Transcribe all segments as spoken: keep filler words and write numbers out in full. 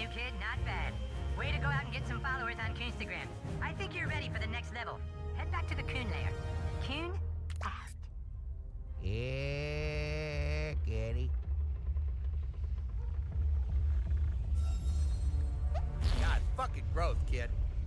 new kid, not bad. Way to go out and get some followers on Coonstagram. I think you're ready for the next level. Head back to the Coon lair. Coon, out. Yeah, kitty. God, fucking growth, kid.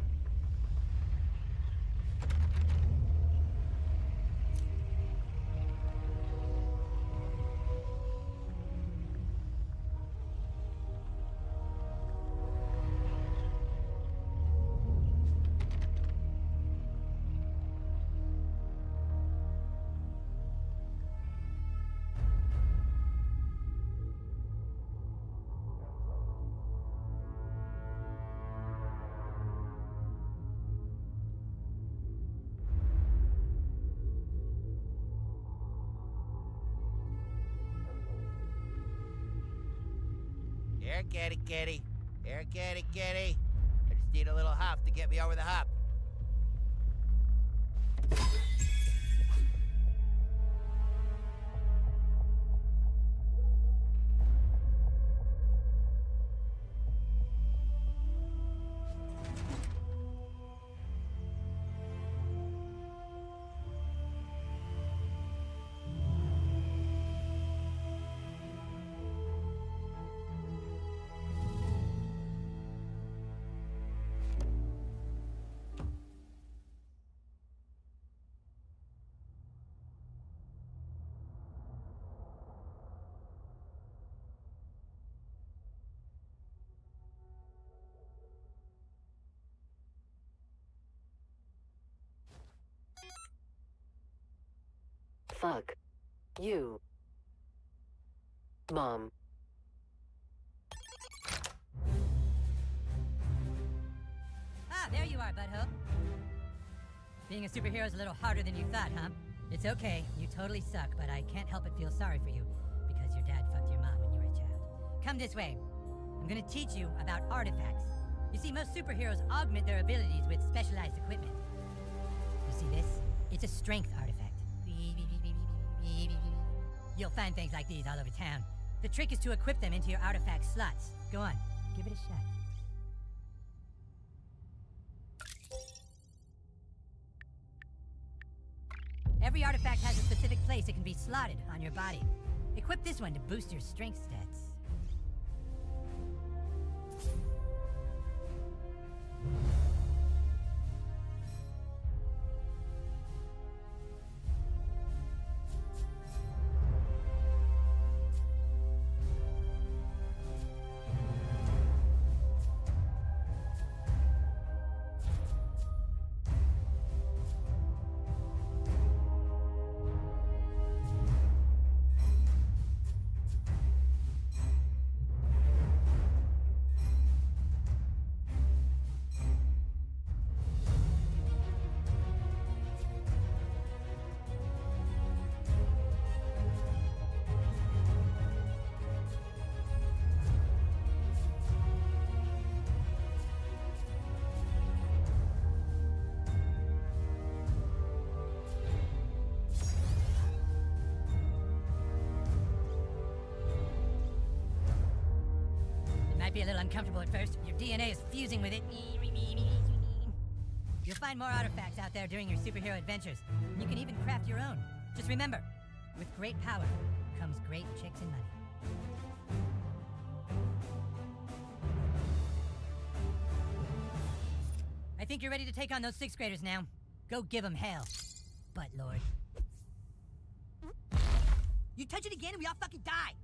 Here, kitty, kitty. Here, kitty, kitty. I just need a little huff to get me over the hump. Fuck. You. Mom. Ah, there you are, Butthole. Being a superhero is a little harder than you thought, huh? It's okay, you totally suck, but I can't help but feel sorry for you, because your dad fucked your mom when you were a child. Come this way. I'm gonna teach you about artifacts. You see, most superheroes augment their abilities with specialized equipment. You see this? It's a strength artifact. You'll find things like these all over town. The trick is to equip them into your artifact slots. Go on, give it a shot. Every artifact has a specific place it can be slotted on your body. Equip this one to boost your strength stats. Be a little uncomfortable at first. Your D N A is fusing with it. You'll find more artifacts out there during your superhero adventures. And you can even craft your own. Just remember, with great power comes great chicks and money. I think you're ready to take on those sixth graders now. Go give them hell, butt lord. You touch it again and we all fucking die!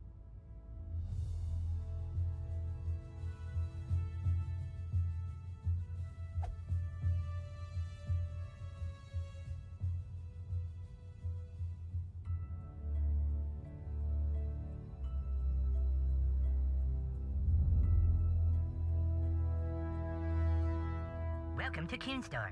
Welcome to Coon Store.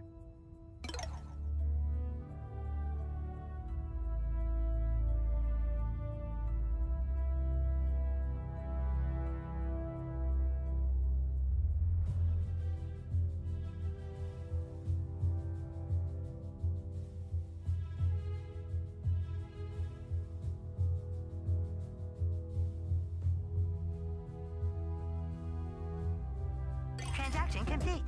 Extraction complete.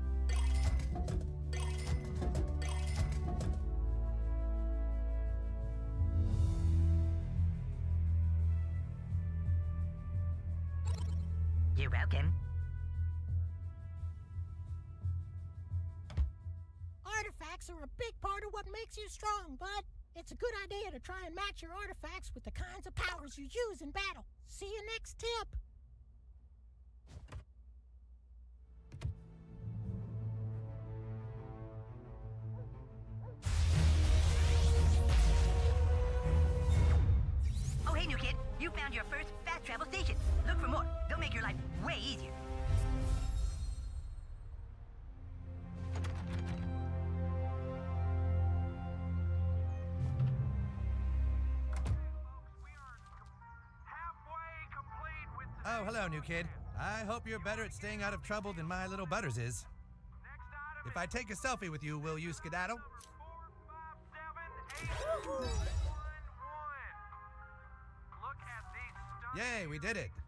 You're welcome. Artifacts are a big part of what makes you strong, bud. It's a good idea to try and match your artifacts with the kinds of powers you use in battle. See you next tip. Oh, hey, new kid. You found your first fast travel station. Look for more. They'll make your life way easier. Oh, hello, new kid. I hope you're better at staying out of trouble than my little Butters is. If I take a selfie with you, will you skedaddle? Yay, we did it.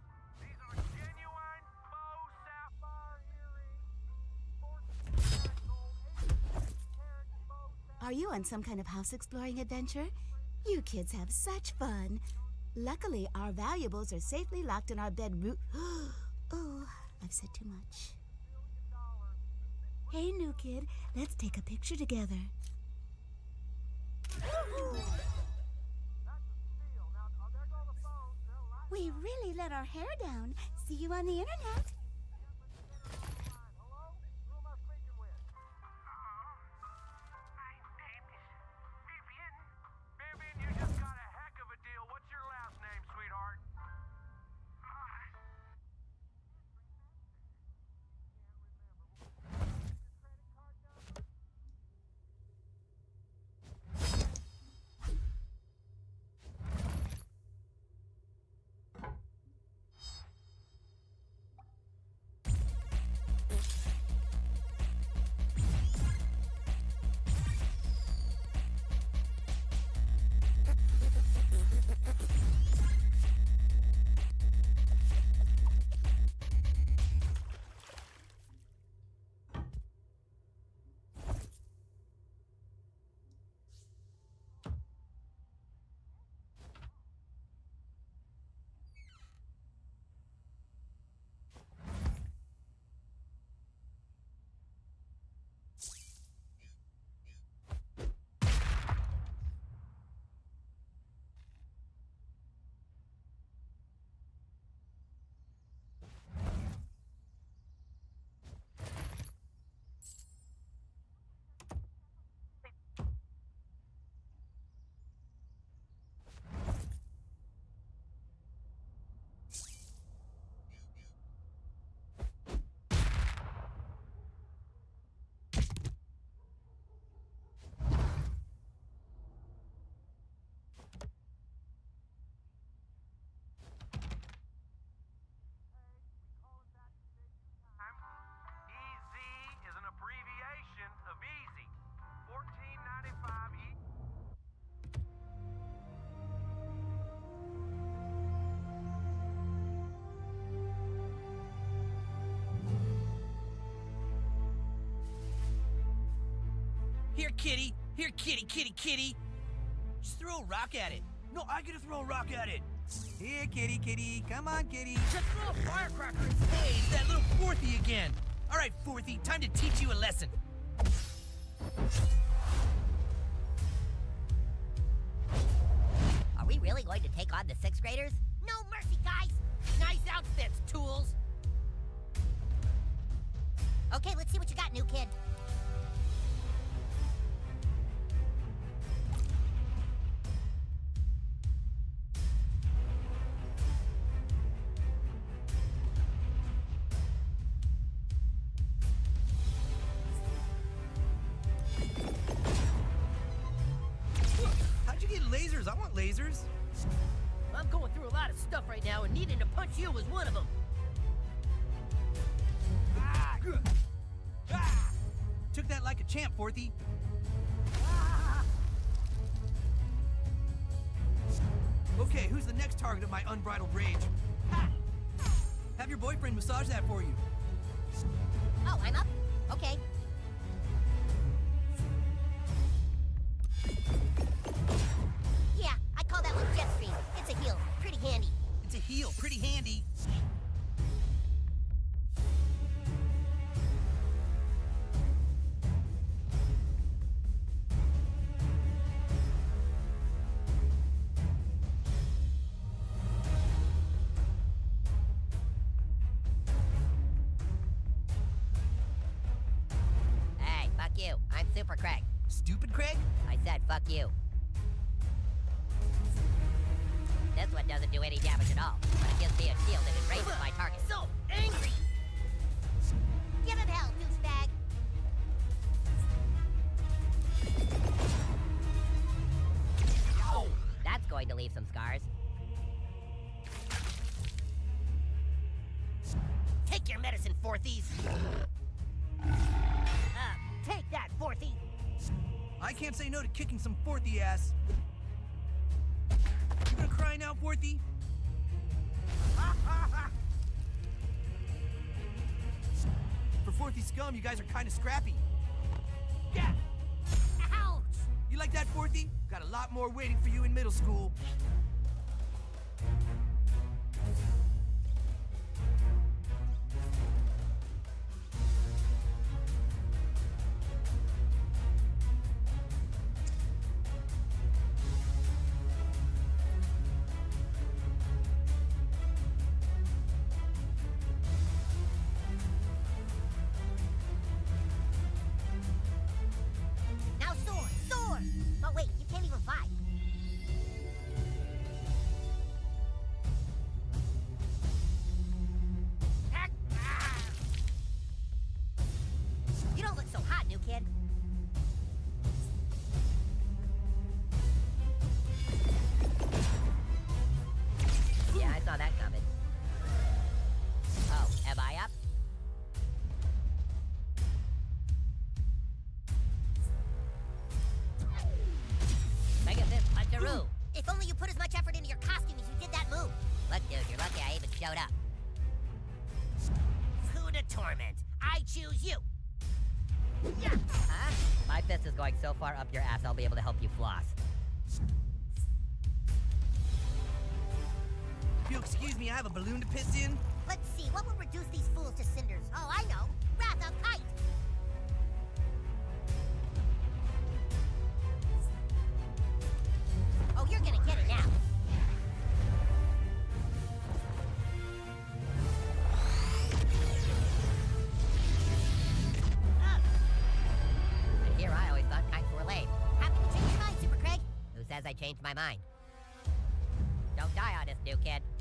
Are you on some kind of house exploring adventure? You kids have such fun. Luckily, our valuables are safely locked in our bedroom. Oh, I've said too much. Hey, new kid, let's take a picture together. We really let our hair down. See you on the internet. Here, kitty. Here, kitty, kitty, kitty. Just throw a rock at it. No, I gotta throw a rock at it. Here, kitty, kitty. Come on, kitty. Just throw a firecracker. Hey, it's that little Fourthy again. All right, Fourthy, time to teach you a lesson. Are we really going to take on the sixth graders? No mercy, guys. Nice outfits, tools. Okay, let's see what you got, new kid. How'd you get lasers? I want lasers. I'm going through a lot of stuff right now, and needing to punch you was one of them. Ah! Ah! Took that like a champ, Fourthy. Ah! Okay, who's the next target of my unbridled rage? Ha! Have your boyfriend massage that for you. Oh, I'm up? Okay. Yeah, I call that one jet stream. It's a heal. Pretty handy. It's a heal, pretty handy. Hey, fuck you. I'm Super Craig. Stupid Craig? I said fuck you. This one doesn't do any damage at all, but it gives me a shield and it raises my target. So angry! Give him hell, douchebag! Oh, that's going to leave some scars. Take your medicine, Fourthies! Uh, take that, Fourthie! I can't say no to kicking some Fourthie ass. You gonna cry now, Fourthie? For Fourthie scum, you guys are kind of scrappy. Yeah! Ouch! You like that, Fourthie? Got a lot more waiting for you in middle school. Now soar! Soar! Oh wait, you can't even fly. You don't look so hot, new kid. Yeah, I saw that coming. Oh, am I up? Pegasus Puncheroo. If only you put as much effort into your costume as you did that move. Look, dude, you're lucky I even showed up. Who to torment? I choose you. Yeah. Huh? My fist is going so far up your ass, I'll be able to help you floss. If you'll excuse me, I have a balloon to piss in. Let's see, what will reduce these fools to cinders? Oh, I know. Wrath of Kite. Oh, you're gonna get it now. Ugh. And here I always thought kites were lame. Happy to change your mind, Super Craig. Who says I changed my mind? Don't die on us, new kid.